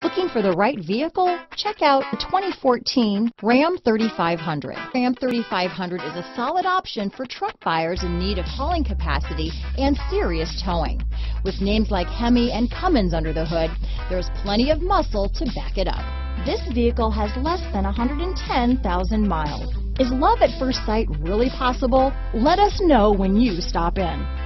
Looking for the right vehicle? Check out the 2014 Ram 3500. Ram 3500 is a solid option for truck buyers in need of hauling capacity and serious towing. With names like Hemi and Cummins under the hood, there's plenty of muscle to back it up. This vehicle has less than 110,000 miles. Is love at first sight really possible? Let us know when you stop in.